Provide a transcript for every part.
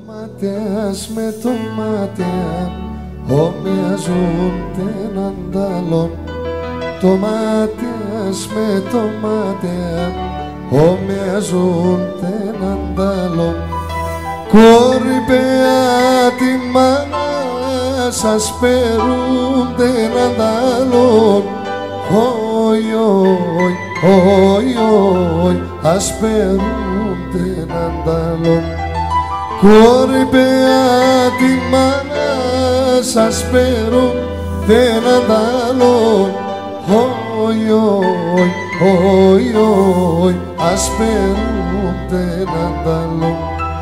ματιάς με το μάτια ομοιάζουν έναν τ' άλλον. Το μάτιας με το μάτια ομοιάζουν έναν τ' άλλον. Κόρυπαία τη μάνα σας περούνται έναν τ' άλλον. Όι, όι, όι, όι, ας περούνται έναν τ' άλλον. Κόρυπαία τη μάνα σας περούνται έναν τ' άλλον. Όι, όι, όι, όι, ας περούνται έναν τ' άλλον.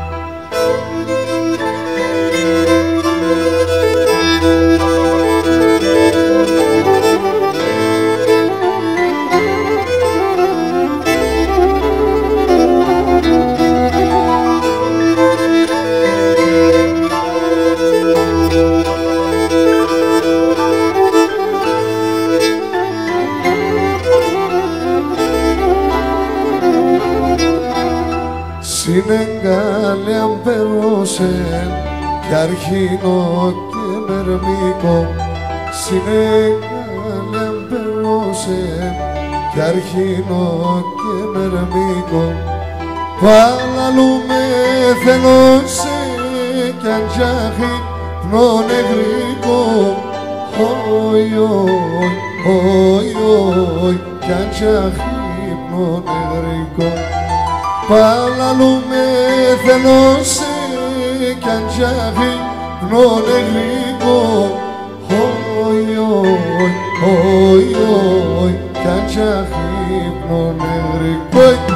Συνεγκάλε αν περώσεν κι αρχίνο και μερμίκο. Συνεγκάλε αν περώσεν κι αρχίνο και μερμίκο. Παλαλού με θελώσε κι αν τζάχει πνονεγρίκο. Όι, όι, όι, όι, κι αν τζάχει πνονεγρίκο. Παλαλού με θελώσε κι αν τζάχει πνονεγρίκο. Όι, όι, όι, όι, κι αν τζάχει πνονεγρίκο.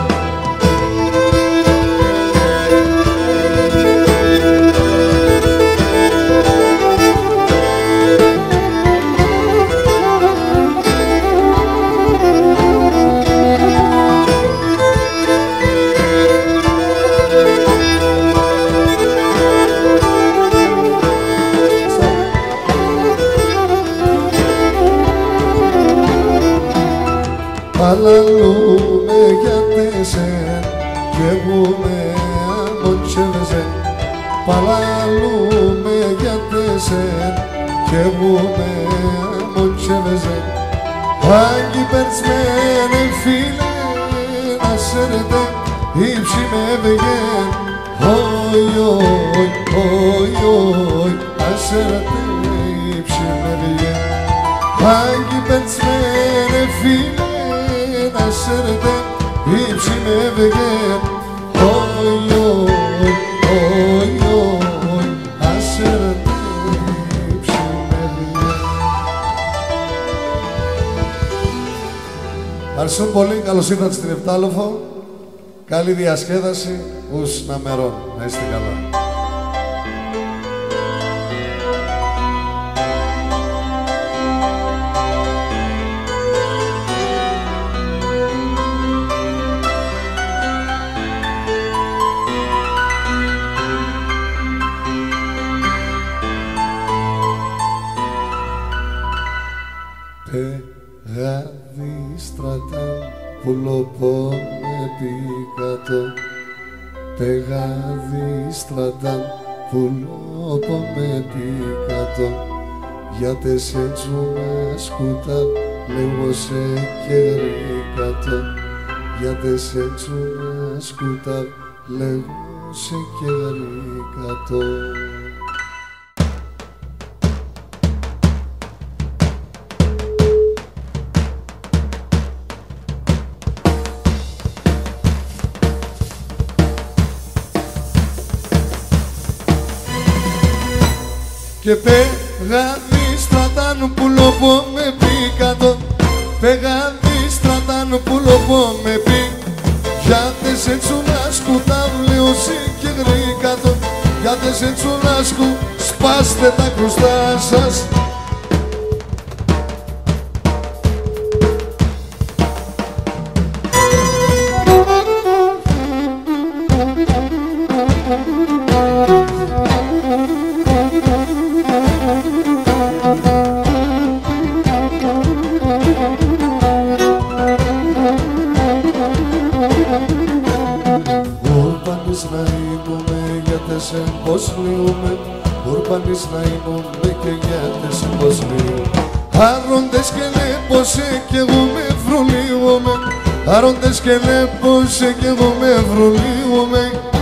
Παλαλούμε για τέσσερ κι εγώ με αμοντσέβεζεν. Παλαλούμε για τέσσερ κι εγώ με αμοντσέβεζεν. Άγγι περσμένε φίλε να σέρετε ύψη με βεγέν. Όι, όι, όι, όι, να σέρετε ύψη με βεγέν. Άγγι περσμένε φίλε να σέρετε ύψη με βεγέν. Όι, όι, όι, όι, να σέρετε ύψη με βεγέν. Ευχαριστούμε πολύ, καλώς ήρθατε στην Εφτάλοφο. Καλή διασκέδαση, ους να μερών. Να είστε καλά. Πεγάδι στρατάν πουλοπό με πικατό. Πεγάδι στρατάν πουλοπό με πικατό. Γιατί σε τσούνα σκούτα λέγω σε κερικατό. Γιατί σε τσούνα σκούτα λέγω σε κερικατό. Και πεγάδι στρατάν πουλοπό με πικατό. Πεγάδι στρατάν πουλοπό με πι. Γιατί σε τσουνάσκου τα βλέωση και γρήκατο. Γιατί σε τσουνάσκου σπάστε τα κρουστά σας. γιάτες πως λύουμε, ουρπανείς να ήμουνε και γιάτες πως λύουμε. Άροντες και λέπος κι εγώ με βρουλίωμαι, άροντες και λέπος κι εγώ με βρουλίωμαι.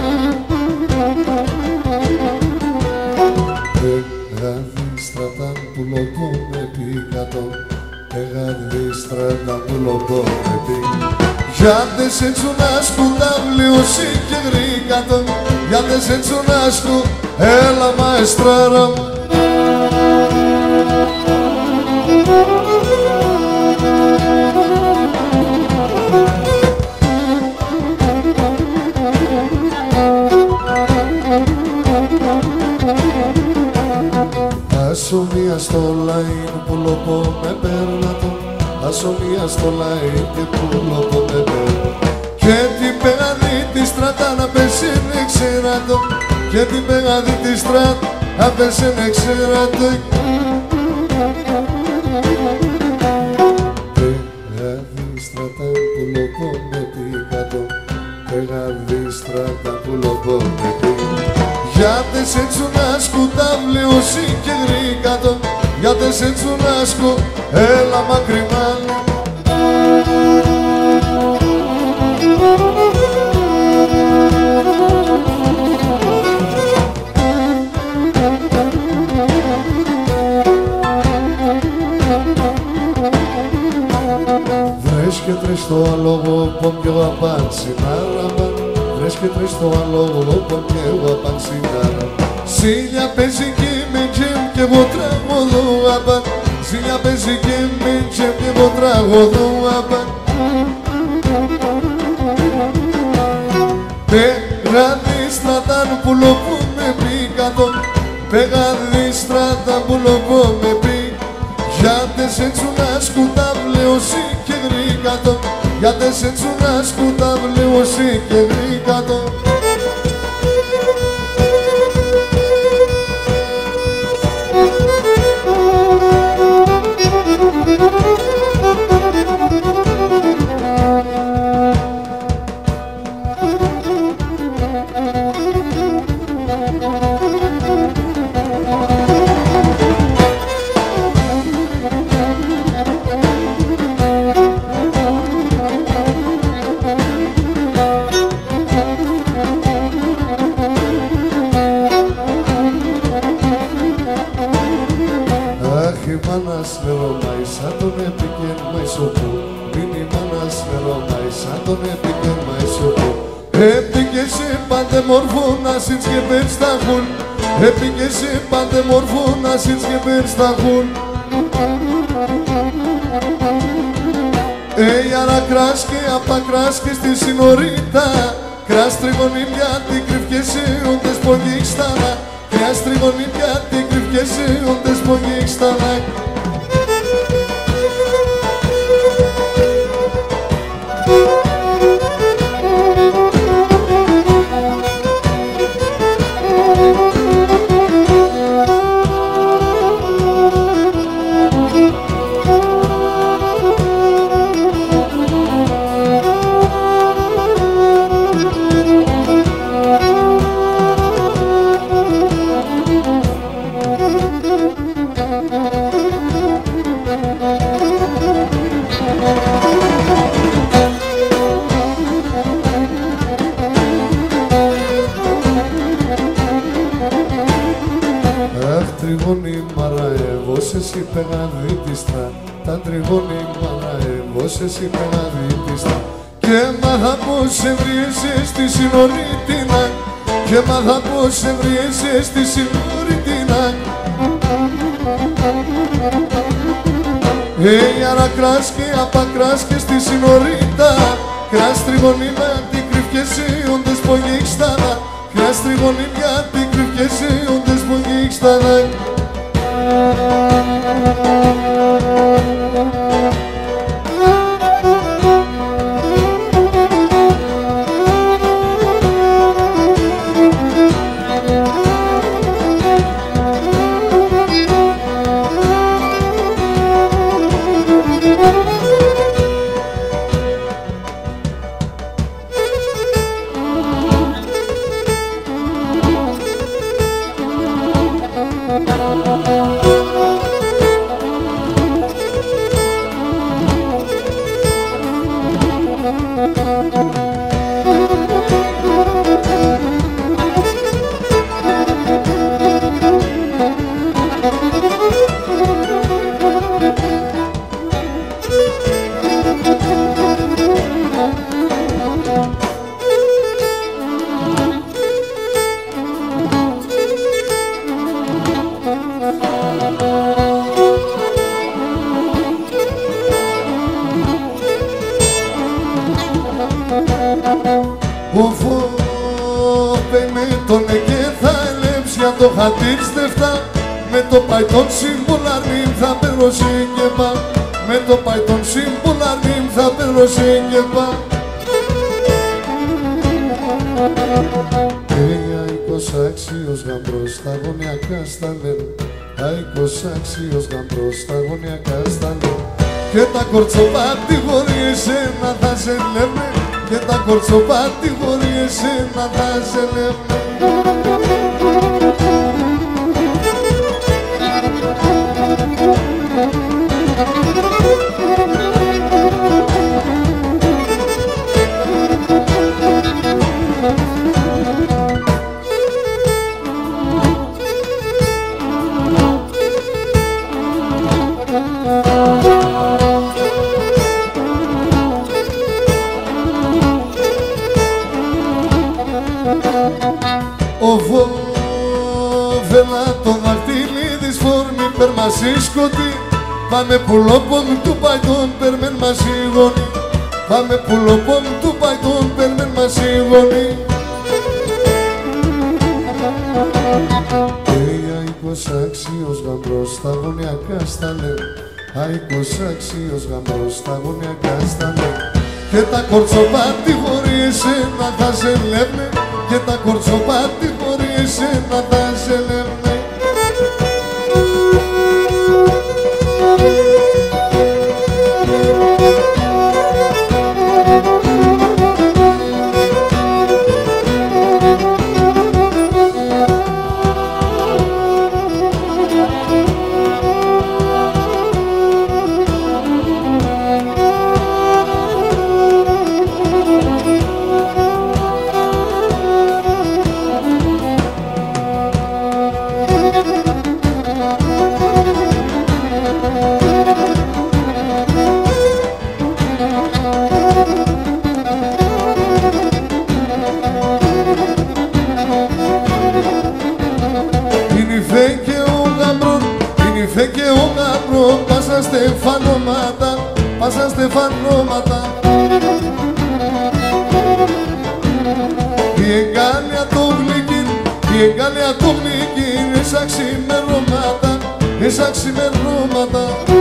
Στρατάν που λογώ με πικατό, στρατάν που λογώ με πικατό. Γιάτες έτσι να σκουτάβλιωσή και γρήκατο, γιάτες έτσι να σκου, έλα μαεστράρα μου. Άσο μία στο λαϊν που λοπώ με πέρνατο, άσο μία στο λαϊν και που λοπώ με πέρνατο. Και την πεγαδί τη στράτα να πέσει εξέρατο, και την πεγαδί τη στράτα να πέσει εξέρατο. Πεγαδί στράτα που λοπώ με πικατό, πεγαδί στράτα που λοπώ με πικατό. Γιάτες έτσι να σκουτάβλιωσή και γρήκατο, γιάτες έτσι να σκου, έλα μακριμά. Βρέσκεται στο αλόγο πον κι εγώ απάν συνάραμα, βρέσκεται στο αλόγο πον κι εγώ απάν συνάραμα. Ζήλια παίζει κι με τζεμ κι εγώ τραγωδώ απάν, ζήλια παίζει κι με τζεμ κι εγώ τραγωδώ απάν. Πεγαδί στρατάν που λοπώ με πικατό, πεγαδί στρατάν που λοπώ με πι. Γιάτες έτσι να σκουτάβλιωσή και γρήκατο, γιάτες έτσι να σκουτάβλιωσή και γρήκατο. Η μάνας νερόμαει σαν τον έπικεν μαϊσοπού, είναι η μάνας νερόμαει σαν τον έπικεν μαϊσοπού. Έπικε σε παντεμορφό να συντς και πέρς τα χουν, έπικε σε παντεμορφό να συντς και πέρς τα χουν. Άρα κράσκε απ' τα κράσκε στη συνορίτα, κράς τριγωνή πια την κρυφκέσαι όντες πογίξτανα, κράς τριγωνή πια την κρυφκέσαι όντες πογίξτανα. Τριγώνει μαραεύος εσύ πεγαδίτιστα, τα τριγώνει μαραεύος εσύ πεγαδίτιστα. Και μάθα πως ευριέσαι στη συνορίτινα, και μάθα πως ευριέσαι στη συνορίτινα. Άρα κράσκε απ' κράσκε στη συνορίτα, κράς τριγωνή με την κρυφκέσαι όντες πογίξτανα, κράς τριγωνή με την κρυφκέσαι όντες πογίξτανα. για το χατήρ στεφτά. Με το παϊτόν συμπουλαρνίμ θα περώσει και πά. Με το παϊτόν συμπουλαρνίμ θα περώσει και πά. Αίκος άξιος γαμπρός στα γωνιακά στα λένε. Αίκος άξιος γαμπρός στα γωνιακά στα λένε. Και τα κορτσοπάτι χωρί εσένα θα σε λέμε. Και τα κορτσοπάτι χωρί εσένα θα σε λέμε. Βέλα το δαχτυλί της φόρμη περμασί σκοτή. Πάμε πουλόπομ του παϊτόν περμεν μας η γονή. Πάμε πουλόπομ του παϊτόν περμεν μας η γονή. Αίκος άξιος γαμπρός στα γωνιακά στα λένε. Αίκος άξιος γαμπρός στα γωνιακά στα λένε. Και τα κορτσοπάτι χωρί εσένα θα σε λέμε. Και τα κορτσοπάτι χωρί εσένα θα σε λέμε. Πάσα στεφανώματα, πάσα στεφανώματα. Η εγκάλια το γλυκίν, η εγκάλια το γλυκίν, εσά ξημερώματα, εσά ξημερώματα.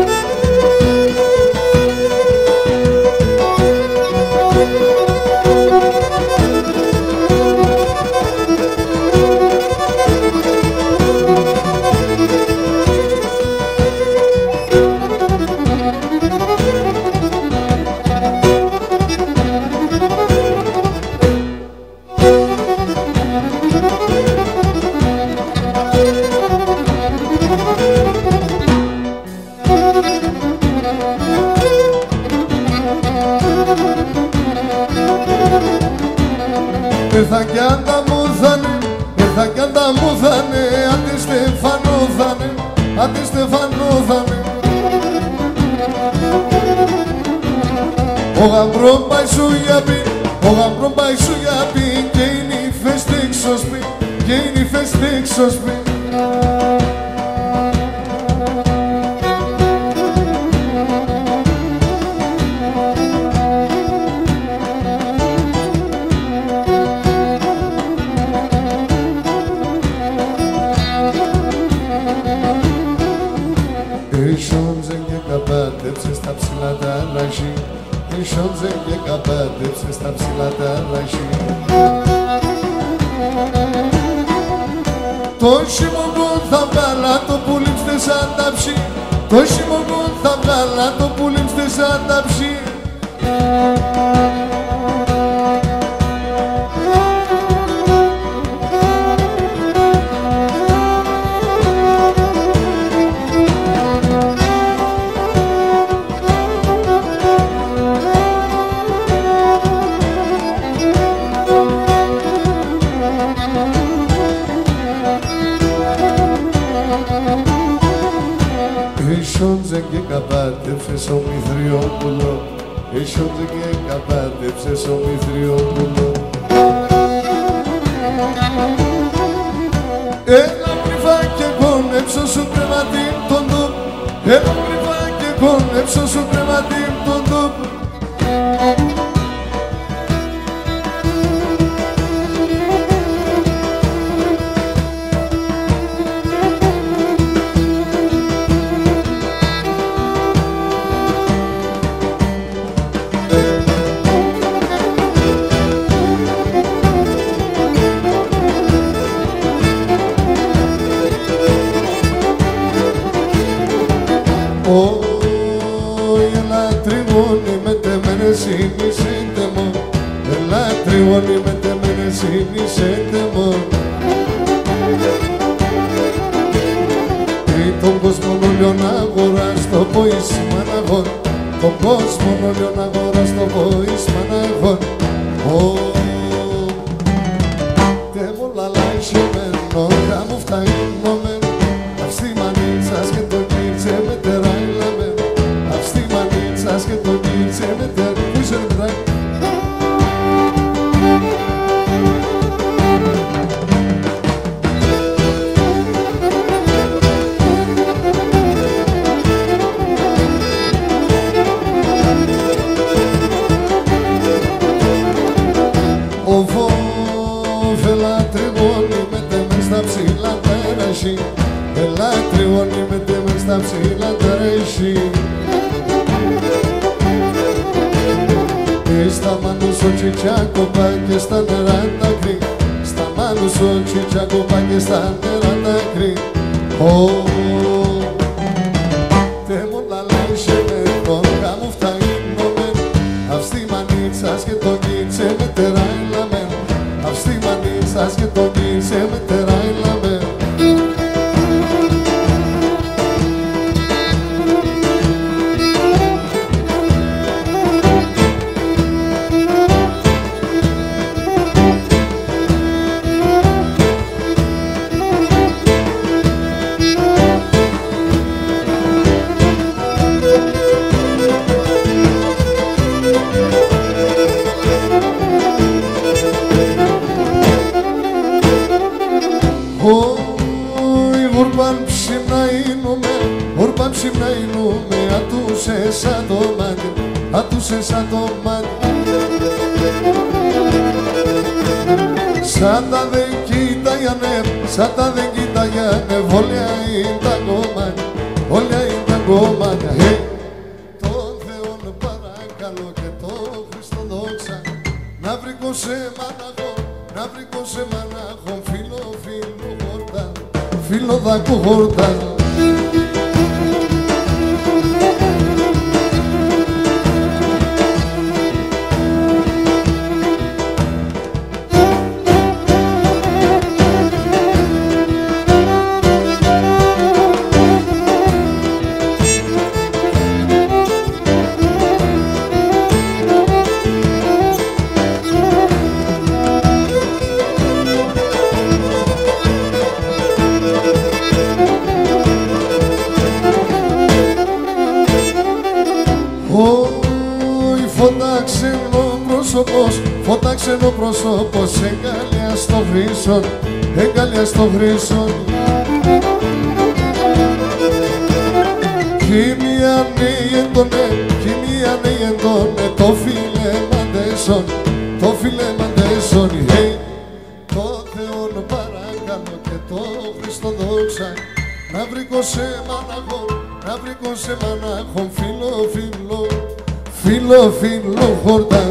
Ήρθα κι αν τα μου θανε, ήρθα κι αν τα μου θανε, άντε Στεφανό θανε, άντε Στεφανό θανε. Ο γαμπρό πάει σου για πει, ο γαμπρό πάει σου για πει, και είναι η φέστη ξωσπή, και είναι η φέστη ξωσπή. Στα ψηλά τα ραχή, ισόντζε και καπάτεψε στα ψηλά τα ραχή. Το χειμωγόν θα βγάλα το πουλίμστε σαν ταψί, το χειμωγόν θα βγάλα το πουλίμστε σαν ταψί. Ίσοντζε και καπάτεψες ο Μηθριόπουλο, ίσοντζε και καπάτεψες ο Μηθριόπουλο. Έλα κρυφά και κόνεψω σου κρεματίν τον τόπο, έλα κρυφά και κόνεψω σου κρεματίν τον τόπο. Ελατριγόνι μετεμένεσίνησέντε μου, ελατριγόνι μετεμένεσίνησέντε μου. Τον κόσμο όλο να αγοράς το ποίσμα να γον, τον κόσμο όλο να αγοράς το ποίσμα να γον. Τε μου λαλάει σιωμένο, γάμου φταείνομεν, αυστη μανίτσας και το κύρτσε με τεράιλαμεν, αυστη μανίτσας και το κύρτσε με τεράιλαμεν. Πού είσαι ρε παιδάκι? Ελατριγόνι μετέμεν στα ψηλά τα ρέში. Στα μάνους ο τσιτσάκοπα και στα νερά τα κρύ, στα μάνους ο τσιτσάκοπα και στα νερά τα κρύ. Τε μου λαλάει σεμένον, γάμου φταείνομεν, αυστη μανίτσας και τον κίτσε με τεράιλαμεν, αυστη μανίτσας και τον κίτσε με τεράιλαμεν. Άτουσε σαν το μάτι, σαν τα δεν κοίταγιανε, σαν τα δεν κοίταγιανε, όλια είναι τα κομμάτια, όλια είναι τα κομμάτια. Τον Θεόν παρακαλώ και τον Χριστό δόξα, να βρήκω σε μαναχόν, να βρήκω σε μαναχόν, φίλο, φίλο χορτά, φίλο δάκου χορτά. Φωτάξενο πρόσωπος, εγκαλιά στο βρύσον, εγκαλιά στο βρύσον. Χημία νεϊεντώνε, χημία νεϊεντώνε, το φίλε μαντέσον, το φίλε μαντέσον. Το Θεόν παρακαλώ και το Χριστό δόξα, να βρήκω σε μαναχόν, να βρήκω σε μαναχόν, φίλο, φίλο, φίλο, φίλο χορτά.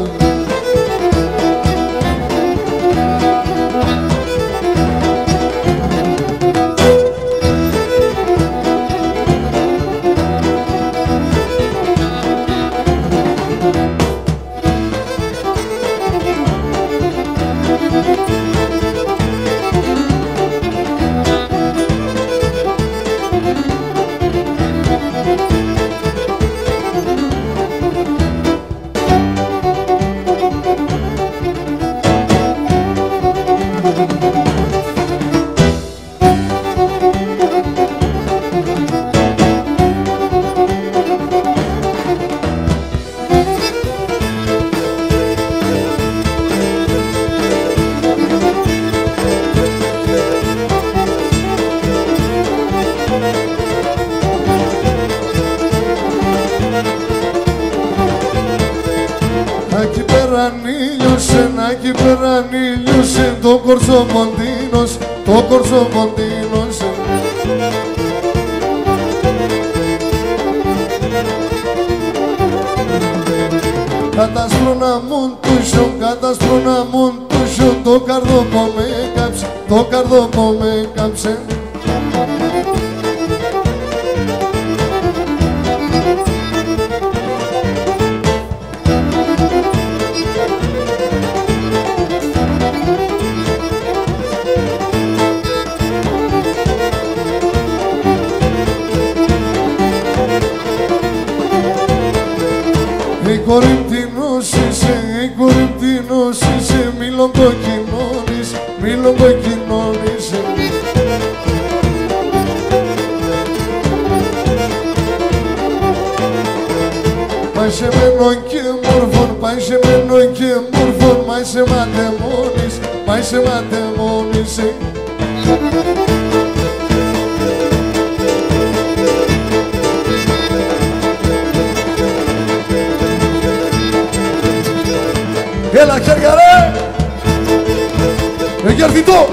Εκεί πέρα νίλιωσε το κορσομοντίνος, το κορσομοντίνος. Κατασπρώνα μου τούσιο, το καρδόπο με κάψε, το καρδόπο με κάψε. κορυμπτινός είσαι, μήλον κοκκινώνεις. Πάει σε μένον και μόρφων, μα είσαι ματεμόνης. Έλα χέρια ρε! Εγκερδιτό!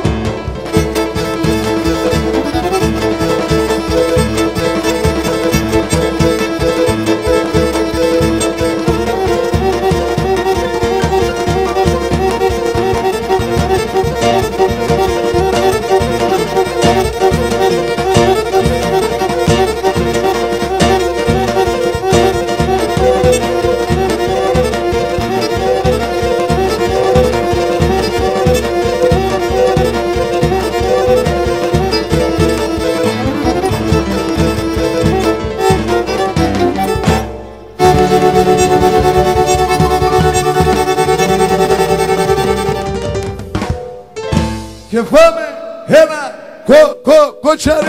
Και πάμε ένα κοτσαρί.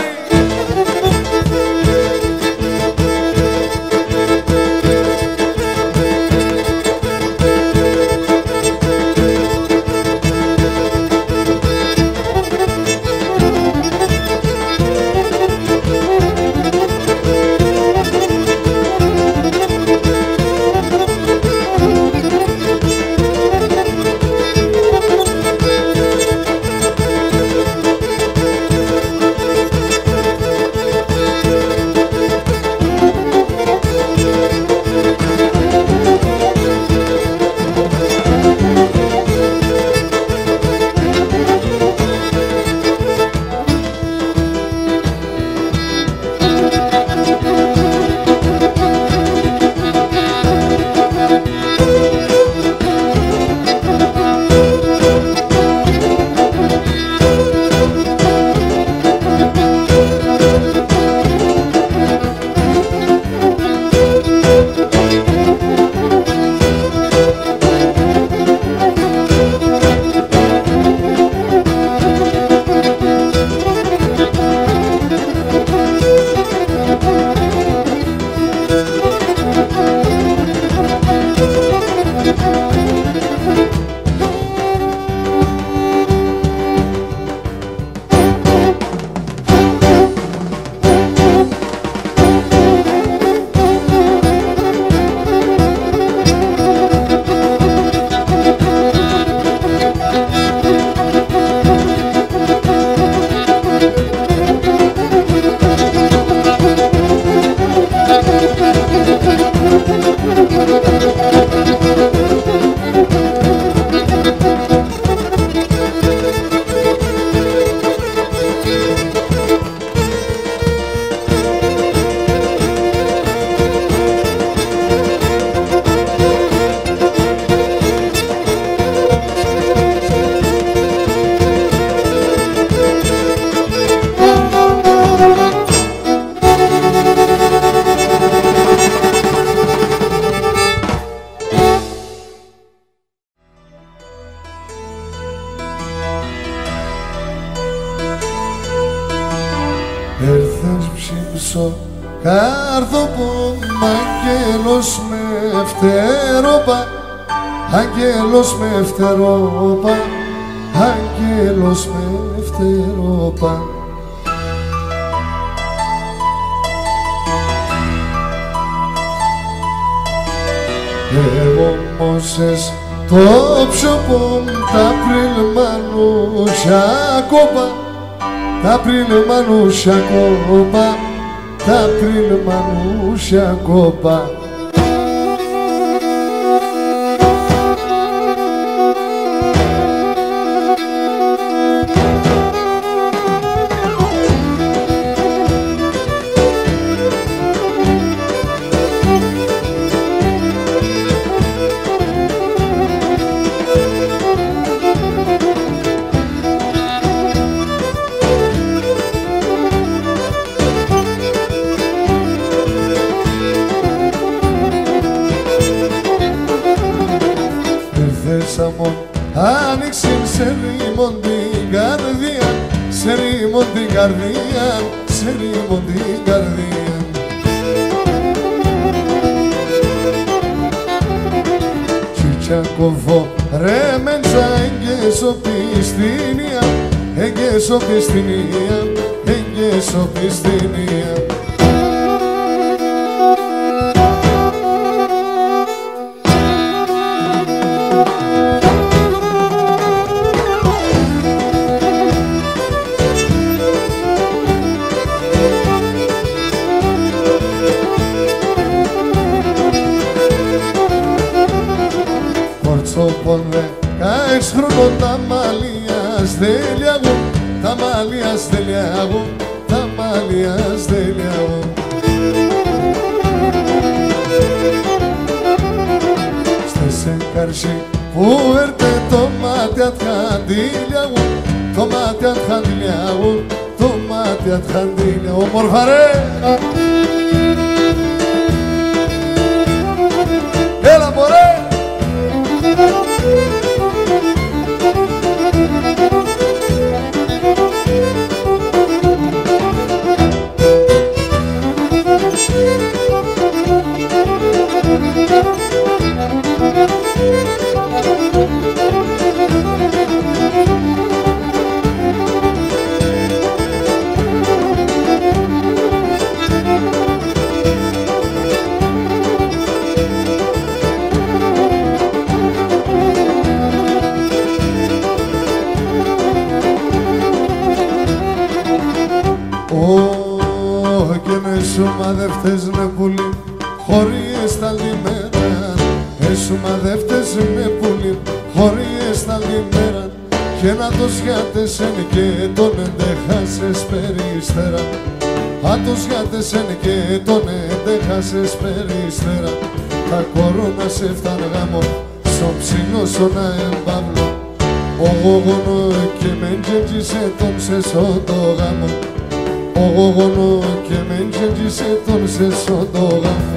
Έρθες ψήψω κάρδοπο, άγγελος με φτερόπα, άγγελος με φτερόπα, άγγελος με φτερόπα. Εγώ μόσες το ψωπό, τα πριλμανούσια κόπα, τα πριλμανούσια κόπα, τα πριλμανούσια κόπα. την καρδία, σε ρίμω την καρδία. Τσιτσακοβό ρε μέντσα εγγέσω πιστήνια, εγγέσω πιστήνια, εγγέσω πιστήνια. Κορτσόπονδε κάεις χρόνο τα μαλλιά στέλιαγουν, τα μαλλιά στέλιαγουν, τα μαλλιά στέλιαγουν. Στέσαι καρσί που έρτε το μάτι ατχαντήλιαγουν, το μάτι ατχαντήλιαγουν, το μάτι ατχαντήλιαγουν. Όμορφα ρε! Έλα μωρέ! Σου μαδευτές με πουλί χωρίς τα λιμέρα, σου μαδευτές με πουλί χωρίς τα λιμέρα, και να το σιάτεσεν και τον εντέχασες περιστέρα, αν το σιάτεσεν και τον εντέχασες περιστέρα, τα κορώνα σε φτάν γάμο στον ψηλό σώνα εμπάβλο, ο γογονό και μεν τζεντζίσε τον σε σώντο γάμο, ο γογονό και μεν τζεντζίσε τον σε σώντο γάμο.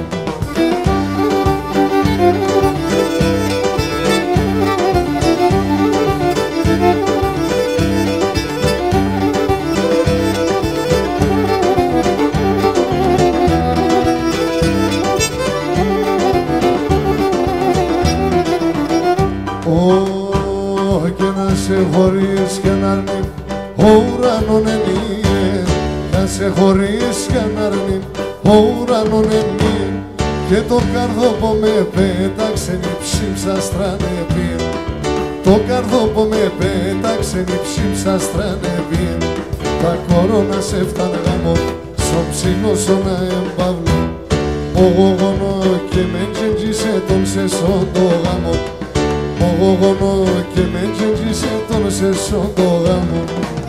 Και να σε χωρίς και να αρνεί ο ουρανόν ενίε, να σε χωρίς και να αρνεί ο ουρανόν ενίε, και το καρδόπο με πέταξε νυψίψα στρανεπίε, το καρδόπο με πέταξε νυψίψα στρανεπίε, τα κορώνα σε φτάν γάμο στον ψηλό σώνα εμπάβλο, ο γογονό και μεν τζεντζίσε τον σε σώντο γάμο, ο γογονό και μεν τζεντζίσε τον σε σώντο γάμο.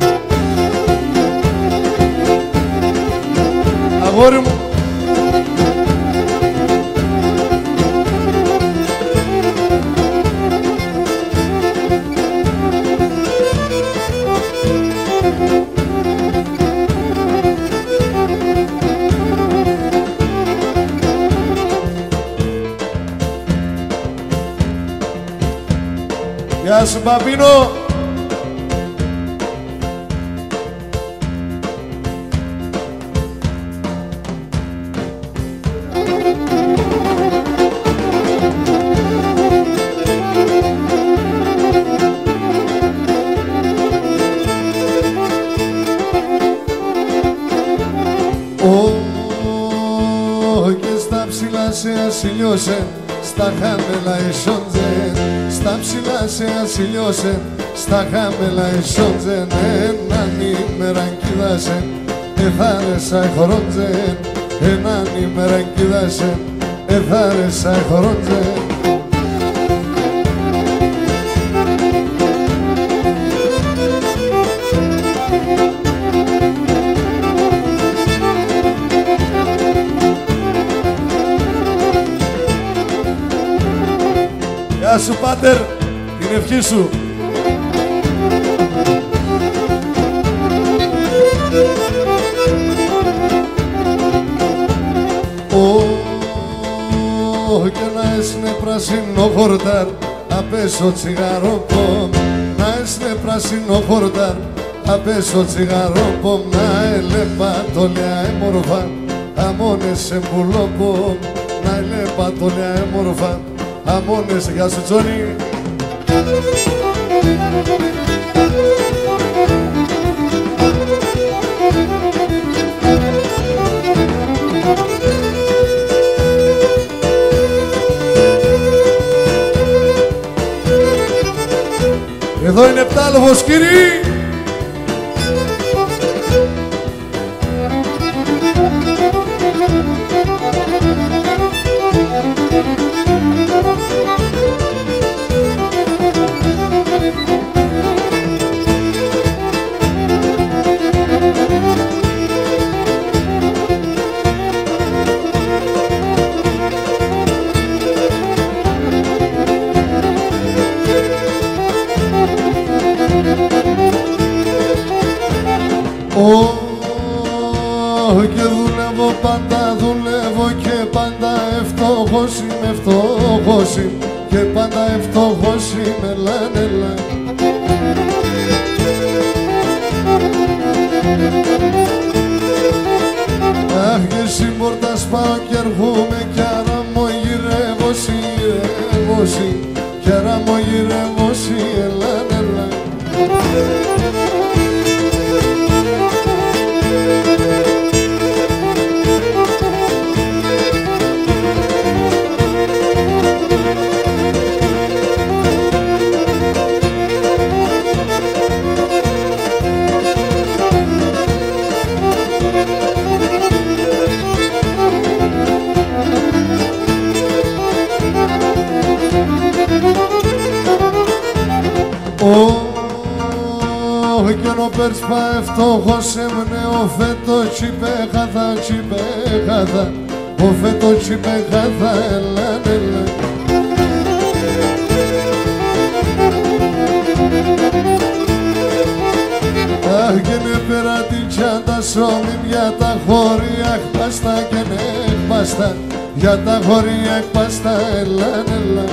Αγόρι μου! Γεια σου Μπαμπίνο! Και στα ψηλά σε ασυλιώσε, στα χαμηλά ισόντζε, στα ψηλά σε ασυλιώσε, στα χαμηλά ισόντζε, έναν ημέραν κοίτασε, εθάρεσα χορόντζε, έναν ημέραν κοίτασε, εθάρεσα χορόντζε. Γεια σου πάτερ, την ευχή σου. Και να έσνε πράσινο χορτάρ, απέσω τσιγάρο πόμ, να έσνε πράσινο χορτάρ, απέσω τσιγαρό να έλεπα τόλια έμορφα αμώνες σε πουλόπο να έλεπα τόλια έμορφα αμώνες. Γεια σου Τζόνι. Εδώ είναι Πτάλοβος κύριοι. Και δουλεύω πάντα, δουλεύω και πάντα ευτόχος είμαι, φτώχος είμαι και πάντα ευτόχος είμαι, λένε, λένε. Αχ και συμπορτά σπάω κι έρχομαι κι άρα μου γυρεύω, γυρεύω, κι άρα μου γυρεύω, λένε, λένε. Κι ενώ περσπά ευτόχος έμεινε ο φέτο τσιπέχαθα, τσιπέχαθα, ο φέτο τσιπέχαθα, ελάν, ελάν. Αχ και ναι πέρα την τσάντα σώμην για τα χωρία εκπάστα και ναι εκπάστα, για τα χωρία εκπάστα, ελάν, ελάν.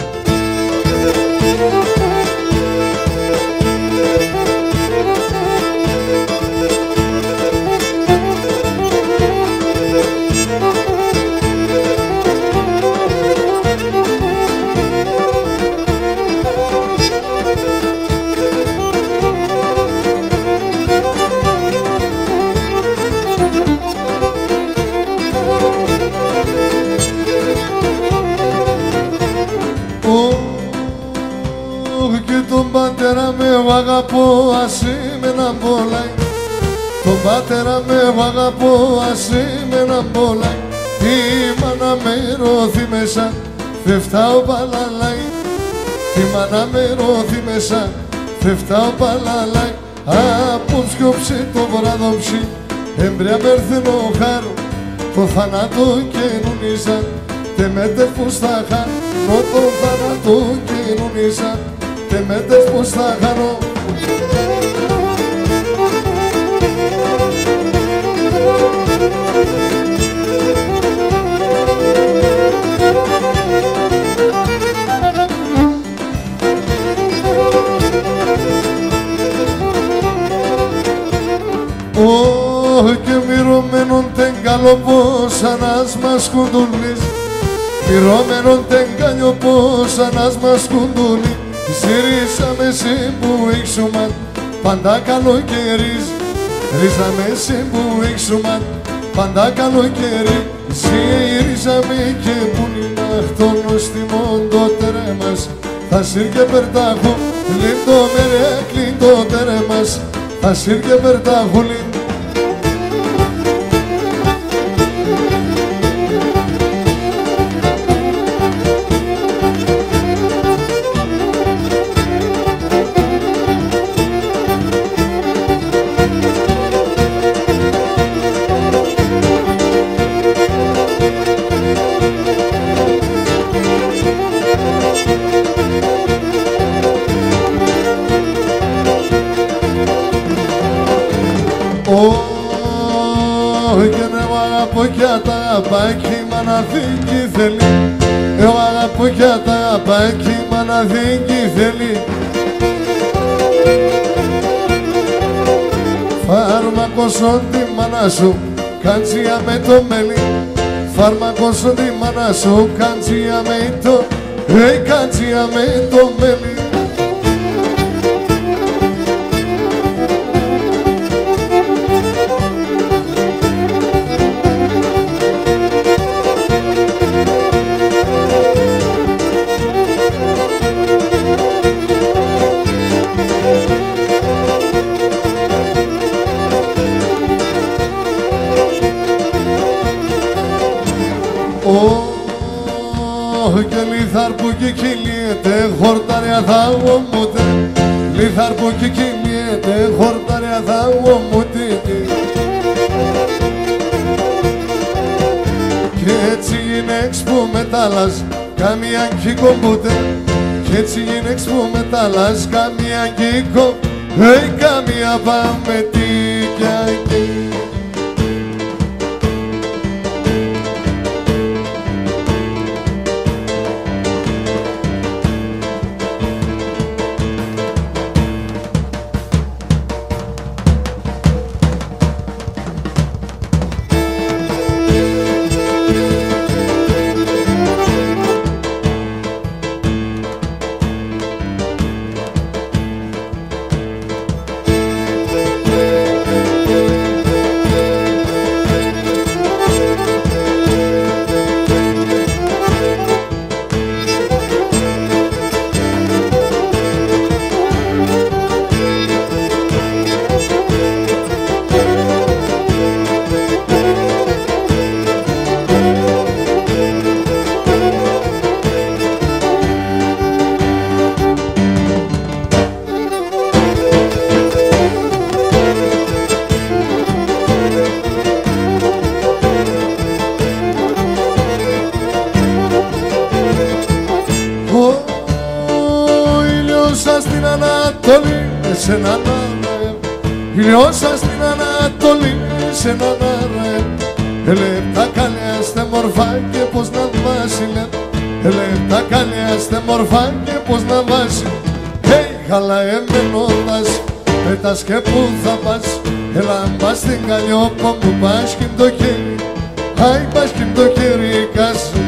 Τον πατέρα με εγώ αγαπώ, ας είμαι να μπολάει. Τον πατέρα με εγώ αγαπώ, ας είμαι να μπολάει. Τη μάνα με ρώθη μέσα, φεύταω παλαλάει. Τη μάνα με ρώθη μέσα, φεύταω παλαλάει. Απόψιοψε το βράδοψη, έμπρια μέρθενο χάρο. Το θάνατο καινουνίζα, τε μέτες πως θα χάνω. Το θάνατο καινουνίζα, τε μέτες πως θα χάνω. Και μυρωμένον τεν καλοπός ανάς μας κουντουλής. Μυρωμένον τεν καλοπός ανάς μας κουντουλής. Ρίζαμε σε που ήξουμαν πάντα καλοκαίρις. Ρίζαμε σε που ήξουμαν πάντα καλοκαίρι. Ρίζαμε και που είναι αχτώνο στη μοντότερε μας. Θα σύρ και περτάχου λίντο μερέ κλίντοτερε μας. Θα σύρ και περτάχου λίντο. Και ναι εγώ αγαπώ κι τα αγαπάκι μαναδίκη θέλει. Εγώ αγαπώ κι τα αγαπάκι μαναδίκη θέλει. Φάρμακο τη μάνα σου, καντζία με το μέλι. Φάρμακο τη μάνα σου, καντζία με το, καντζία με το μέλι. Και λιθάρ που κυλιέται, χορτάρια θα ομούτε. Λιθάρ που κυλιέται, χορτάρια θα ομούτε. Και έτσι γυναίξ που μετάλλας, καμία κι κομπούτε. Κι έτσι γυναίξ που μετάλλας, καμία κι κομπούτε. Καμία πάμε τι κι εκεί. Στην Ανατολή, σε έναν αέρα. Ηλιώσα στην Ανατολή, σε έναν αέρα. Λεπτά καλιάστε μορφά και πως να βάσει. Λεπτά καλιάστε μορφά και πως να βάσει. Χαλά εμένοντας, πέτας και που θα πας. Έλα μπας στην Καλλιόπο μου πας κι το κέρι. Άι πας κι το κέρι κάσου.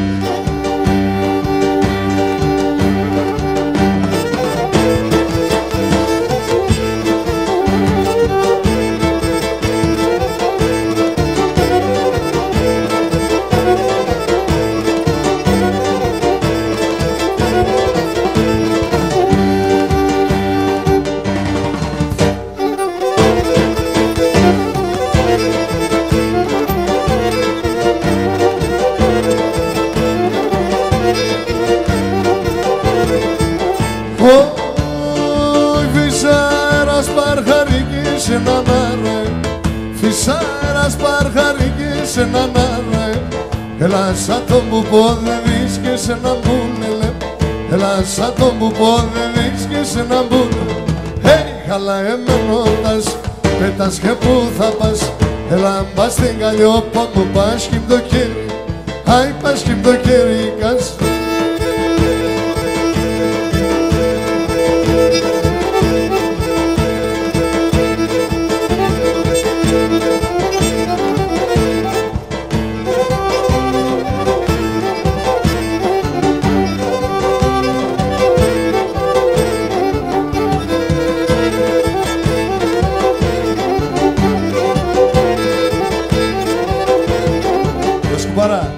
Φυσάρας παρχαρικής έναν άρε. Φυσάρας παρχαρικής έναν άρε. Έλα σαν το μου πόδε δεις σε ένα μπούνελε. Έλα σαν το μου πόδε δεις σε ένα μπούνελε. Χαλά εμένοντας, πέτας και που θα πας. Έλα μπας στην Καλλιόπο μου πας κι το κέρι. Άι πας κι το κέρι κάσου. Σκουμπαρά.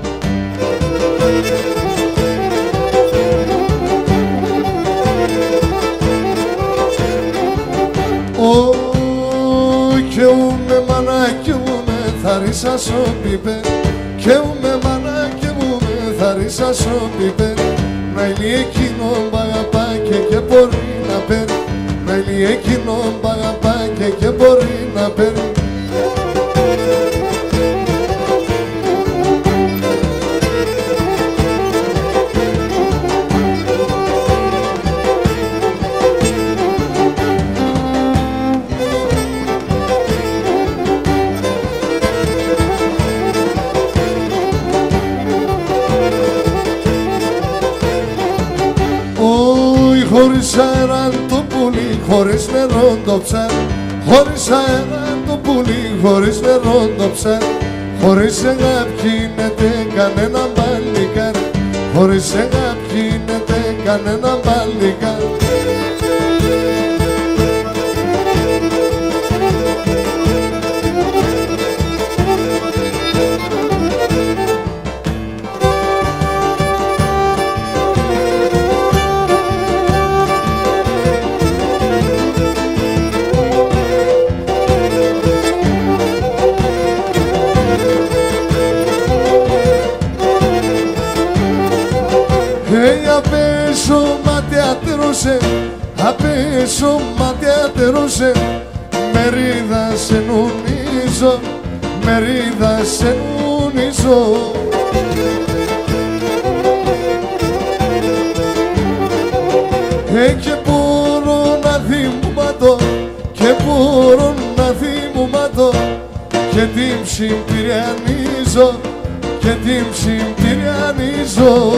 Και ούμε μανάκι μου με θαρίσα σο πιπέ. Και ούμε μανάκι μου με θαρίσα σο πιπέ. Να είναι εκείνο μπαγαπά και μπορεί να παίρνει. Να είναι εκείνο μπαγαπά και μπορεί να παίρνει. Χωρίς αέρα το πουλί, χωρίς νερό το ψάρι. Χωρίς αέρα το πουλί χωρίς νερό το ψάρι. Χωρίς αγάπη γίνεται κανένα παλικάρι. Χωρίς αγάπη γίνεται κανένα παλικάρι. Απέσω μάτια τερώσε, μερίδα σε νουνίζω, μερίδα σε νουνίζω. Και μπορώ να θυμουματώ, και μπορώ να θυμουματώ, και την ψιμπυριανίζω, και την ψιμπυριανίζω.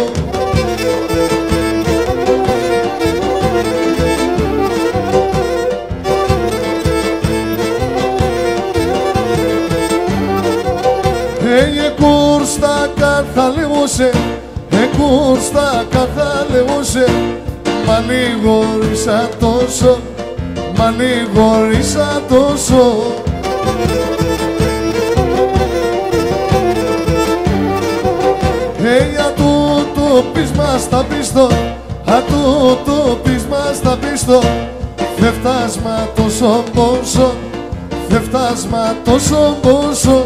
Κούρστα καθαλεύωσε, κούρστα καθαλεύωσε, μα λιγόρισα τόσο, μα λιγόρισα τόσο. Για τούτο πείσμα στα πίστο, α τούτο πείσμα στα πίστο, δε φτάσμα τόσο πόσο, δε φτάσμα τόσο πόσο.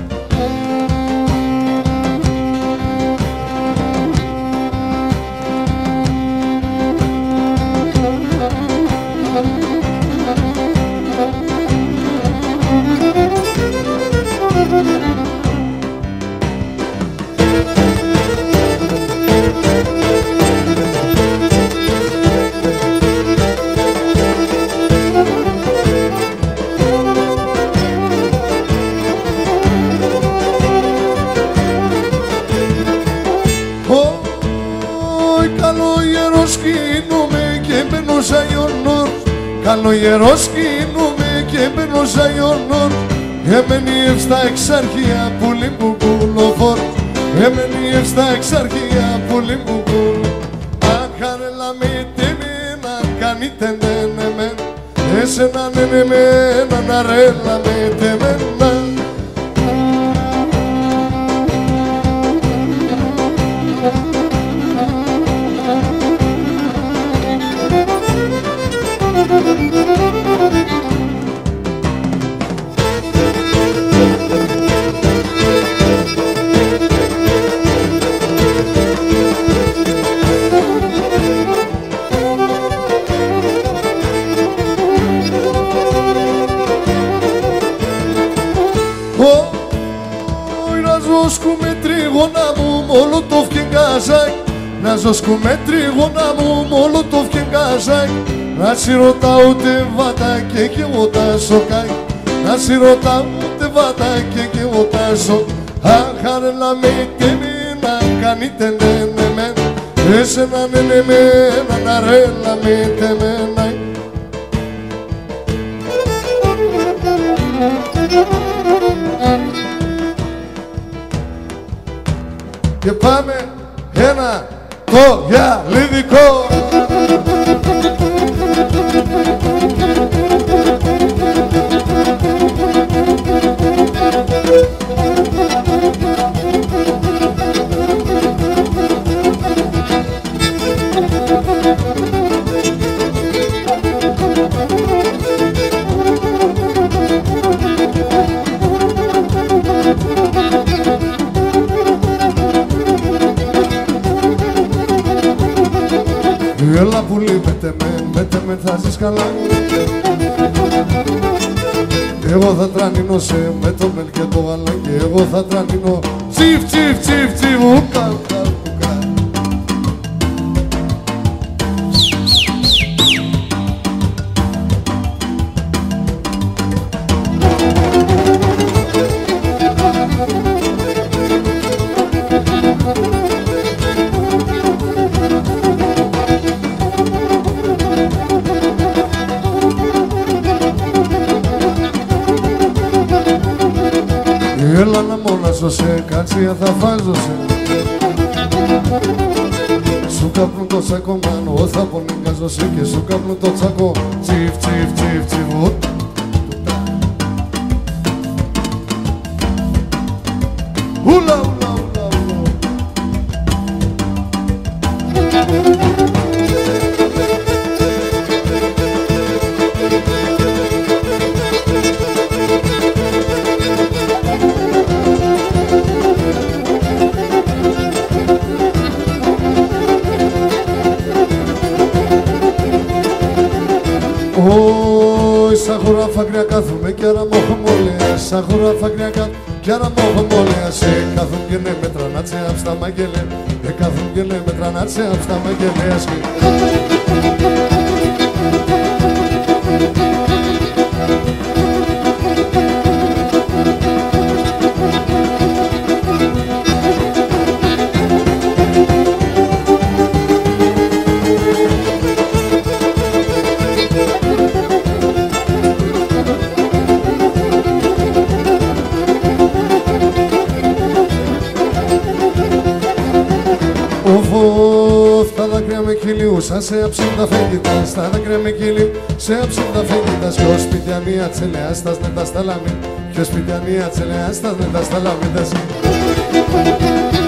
Καλογερός σκήνομαι και μπαίνω σαν γιονόρ. Εμένει στα εξάρχεια πουλί μου κουλοφόρ. Εμένει στα εξάρχεια πουλί μου κουλοφόρ. Αν χαρέλα με τεμένα κάνετε ναι εμένα, εσένα ναι εμένα να ρέλα με τεμένα. Να ζώσκουμε τρίγωνα μου μολοτόφ και γκάζακ. Να σι ρωτάω ούτε βατάκι και εγώ τα σοκάκι. Να σι ρωτάω ούτε βατάκι και εγώ τα σοκ. Αχαρέλα με τεμένα κάνετε ναι εμένα, εσένα ναι εμένα να ρέλα με τεμένα. Και πάμε ένα το γυαλίδικο. Έλα πουλί, μέτε με, θα ζεις καλά. Εγώ θα τρανίνω σε με το μελ και το γαλάκι. Εγώ θα τρανίνω τσιφ, τσιφ, τσιφ, τσιφ, ουκα, ουκα, ουκα. Έλα να μονάζωσε, κάτσια θα βάζωσε. Σου καπνούν το τσακωμάνο, θα πονικάζωσε και σου καπνούν το τσακώ. Τσιφ, τσιφ, τσιφ, τσιφ. Ούλα, ούλα, ούλα, ούλα. Σαν χωράφα κρυά κάθομαι κι άρα μόχω μόλεα. Σαν χωράφα κρυά κι άρα μόχω μόλεα. Σε κάθουν και ναι με τρανάτσε απ' στα μαγγελέ. Κάθουν και ναι με τρανάτσε απ' στα μαγγελέα. Στα δάκρυα με κυλιούσαν σε αψίντα φεγγιτά. Στα δάκρυα με κυλιούσαν σε αψίντα φεγγιτά. Ποιος σπιτιανία τσελεάς τας νετάς τα λαμί. Ποιος σπιτιανία τσελεάς τας νετάς τα λαμί.